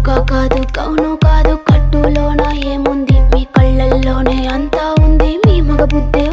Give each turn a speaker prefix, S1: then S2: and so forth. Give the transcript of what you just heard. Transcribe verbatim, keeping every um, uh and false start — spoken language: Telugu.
S1: చొక్కా కాదు కౌను కాదు కట్టులోన ఏముంది మీ కళ్ళల్లోనే అంతా ఉంది మీ మగ బుద్ధి